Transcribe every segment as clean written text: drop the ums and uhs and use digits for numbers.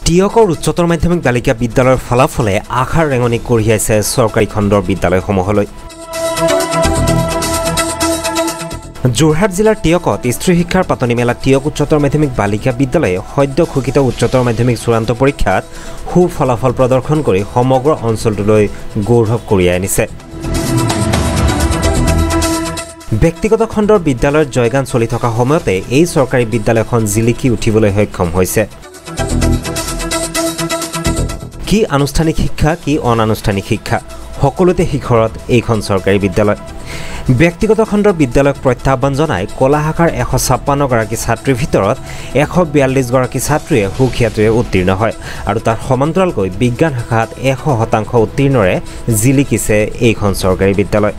টিয়কৰ উচ্চতৰ মাধ্যমিক বালিকা বিদ্যালয়ৰ ফলাফলে আশাৰ ৰেঙনি কঢ়িয়াইছে চৰকাৰী খণ্ডৰ বিদ্যালয়সমূহলৈ। যোৰহাট জিলাৰ টিয়কত স্ত্ৰী শিক্ষাৰ পাতনি মেলা টিয়ক উচ্চতৰ মাধ্যমিক বালিকা বিদ্যালয়ে সদ্য ঘোষিত উচ্চতৰ মাধ্যমিক চূড়ান্ত পৰীক্ষাত সুফলাফল প্ৰদৰ্শন কৰি সমগ্ৰ অঞ্চলটোলৈ গৌৰৱ কঢ়িয়াই আনিছে। ব্যক্তিগত খণ্ডৰ বিদ্যালয়ৰ জয়গান চলি থকা সময়তে এই চৰকাৰী বিদ্যালয়খন জিলিকি উঠিবলৈ সক্ষম হৈছে। কি আনুষ্ঠানিক শিক্ষা কি অনানুষ্ঠানিক শিক্ষা সকলোতে শিখৰত এইখন চৰকাৰী বিদ্যালয়। ব্যক্তিগত খণ্ডৰ বিদ্যালয়ক প্ৰত্যাহ্বান জনাই কলা শাখাৰ 156 গৰাকী ছাত্ৰীৰ ভিতৰত 142 গৰাকী ছাত্ৰীয়ে সুখ্যাতিৰে উত্তীৰ্ণ হয় আৰু তাৰ সমান্তৰালকৈ বিজ্ঞান শাখাত 100% উত্তীৰ্ণৰে জিলিকিছে এইখন চৰকাৰী বিদ্যালয়।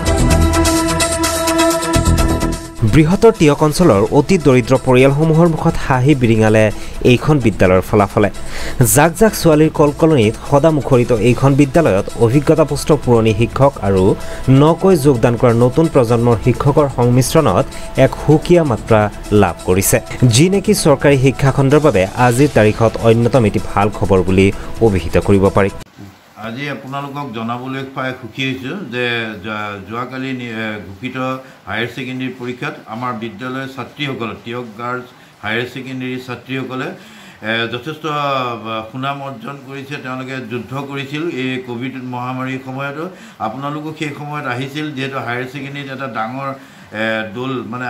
বৃহত্তৰ টিয়ক অঞ্চলৰ অতি দৰিদ্ৰ পৰিয়ালসমূহৰ মুখত হাঁহি বিৰিঙালে এইখন বিদ্যালয়ৰ ফলাফলে। জাক জাক ছোৱালীৰ কলকলনিত সদা মুখৰিত এইখন বিদ্যালয়ত অভিজ্ঞতাপুষ্ট পুৰণি শিক্ষক আৰু নকৈ যোগদান কৰা নতুন প্ৰজন্মৰ শিক্ষকৰ সংমিশ্ৰণত এক সুকীয়া মাত্ৰা লাভ কৰিছে, যি নেকি চৰকাৰী শিক্ষাখণ্ডৰ বাবে আজিৰ তাৰিখত অন্যতম এটি ভাল খবৰ বুলি অভিহিত কৰিব পাৰি। আজি আপোনালোকক জনাবলৈ পাই সুখী হৈছোঁ যে যোৱাকালি ঘোষিত হায়াৰ ছেকেণ্ডেৰী পৰীক্ষাত আমাৰ বিদ্যালয়ৰ ছাত্ৰীসকলে টিয়ক গাৰ্লছ হায়াৰ ছেকেণ্ডেৰী ছাত্ৰীসকলে যথেষ্ট সুনাম অৰ্জন কৰিছে। তেওঁলোকে যুদ্ধ কৰিছিল এই ক'ভিড মহামাৰীৰ সময়তো। আপোনালোকো সেই সময়ত আহিছিল, যিহেতু হায়াৰ ছেকেণ্ডেৰীত এটা ডাঙৰ দল মানে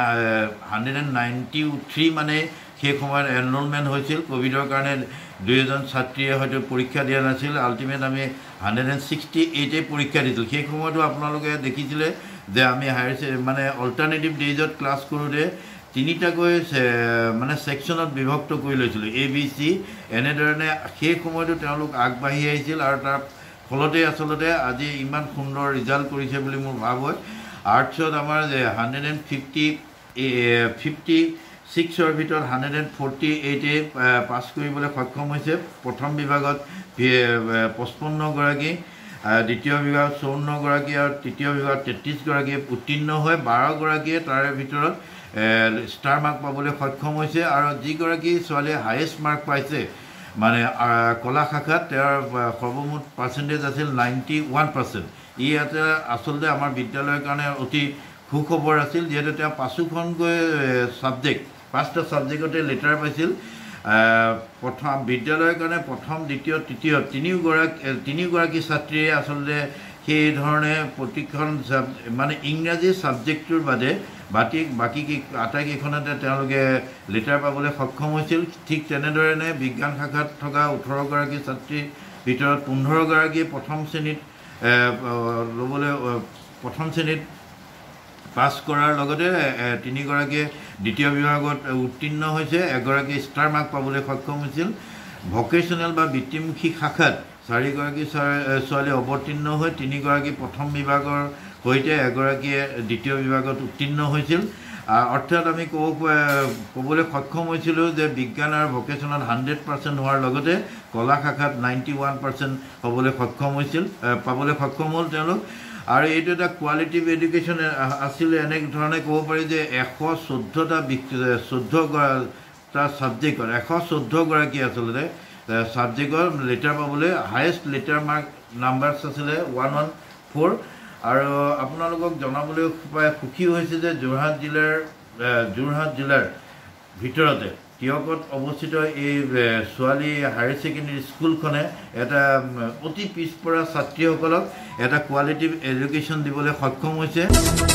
193 মানে সেই সময়ত এনৰলমেণ্ট হৈছিল। ক'ভিডৰ কাৰণে 2জন ছাত্ৰীয়ে হয়তো পৰীক্ষা দিয়া নাছিল। আল্টিমেট আমি 168 পৰীক্ষা দিছিলোঁ। সেই সময়তো আপোনালোকে দেখিছিলে যে আমি মানে অল্টাৰনেটিভ ডেইজত ক্লাছ কৰোঁতে 3টাকৈ মানে ছেকশ্যনত বিভক্ত কৰি লৈছিলোঁ, ABC। এনেধৰণে সেই সময়তো তেওঁলোক আগবাঢ়ি আহিছিল আৰু তাৰ ফলতে আচলতে আজি ইমান সুন্দৰ ৰিজাল্ট কৰিছে বুলি মোৰ ভাৱ হয়। আৰ্টছত আমাৰ 156ৰ ভিতৰত 148 পাছ কৰিবলৈ সক্ষম হৈছে। প্ৰথম বিভাগত 55 গৰাকী, দ্বিতীয় বিভাগত 54 গৰাকী আৰু তৃতীয় বিভাগত 33 গৰাকীয়ে উত্তীৰ্ণ হৈ 12 গৰাকীয়ে তাৰে ভিতৰত ষ্টাৰ মাৰ্ক পাবলৈ সক্ষম হৈছে। আৰু যিগৰাকী ছোৱালীয়ে হায়েষ্ট মাৰ্ক পাইছে মানে কলা শাখাত, তেওঁৰ সৰ্বমুঠ পাৰ্চেণ্টেজ আছিল 91%। ই এটা আচলতে আমাৰ বিদ্যালয়ৰ কাৰণে অতি সুখবৰ আছিল, যিহেতু তেওঁ 5খনকৈ ছাবজেক্ট 5টা ছাবজেক্টতে লেটাৰ পাইছিল। প্ৰথম বিদ্যালয়ৰ কাৰণে প্ৰথম দ্বিতীয় তৃতীয় তিনিগৰাকী ছাত্ৰীয়ে আচলতে সেই ধৰণে প্ৰতিখন মানে ইংৰাজী ছাবজেক্টটোৰ বাদে বাকী আটাইকেইখনতে তেওঁলোকে লেটাৰ পাবলৈ সক্ষম হৈছিল। ঠিক তেনেধৰণে বিজ্ঞান শাখাত থকা 18 গৰাকী ছাত্ৰীৰ ভিতৰত 15 গৰাকীয়ে প্ৰথম শ্ৰেণীত পাছ কৰাৰ লগতে 3 গৰাকীয়ে দ্বিতীয় বিভাগত উত্তীৰ্ণ হৈছে, 1 গৰাকী ষ্টাৰ মাৰ্ক পাবলৈ সক্ষম হৈছিল। ভকেশ্যনেল বা বৃত্তিমুখী শাখাত 4 গৰাকী ছোৱালী অৱতীৰ্ণ হৈ 3 গৰাকী প্ৰথম বিভাগৰ সৈতে 1 গৰাকীয়ে দ্বিতীয় বিভাগত উত্তীৰ্ণ হৈছিল। অৰ্থাৎ আমি ক'বলৈ সক্ষম হৈছিলোঁ যে বিজ্ঞান আৰু ভকেশ্যনেল 100% হোৱাৰ লগতে কলা শাখাত 91% পাবলৈ সক্ষম হ'ল তেওঁলোক। আৰু এইটো এটা কোৱালিটিভ এডুকেশ্যন আছিলে। এনেধৰণে ক'ব পাৰি যে 114টা ছাবজেক্টত 114 গৰাকী আচলতে ছাবজেক্টৰ লেটাৰ পাবলৈ হায়েষ্ট লেটাৰ মাৰ্ক নাম্বাৰছ আছিলে 114। আৰু আপোনালোকক জনাবলৈ পাই সুখী হৈছে যে যোৰহাট জিলাৰ ভিতৰতে টিয়কত অৱস্থিত এই ছোৱালী হায়াৰ ছেকেণ্ডেৰী স্কুলখনে এটা অতি পিছপৰা ছাত্ৰীসকলক এটা কোৱালিটিভ এডুকেশ্যন দিবলৈ সক্ষম হৈছে।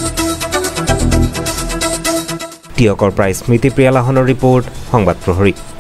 টিয়কৰ প্ৰায় স্মৃতি প্ৰিয়া লাহনৰ ৰিপৰ্ট, সংবাদ প্ৰহৰী।